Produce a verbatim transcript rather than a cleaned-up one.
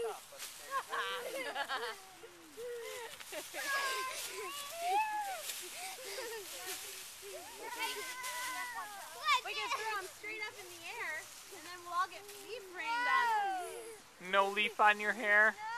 up, but it We can throw them straight up in the air, and then we'll all get leaf rained on. No leaf on your hair?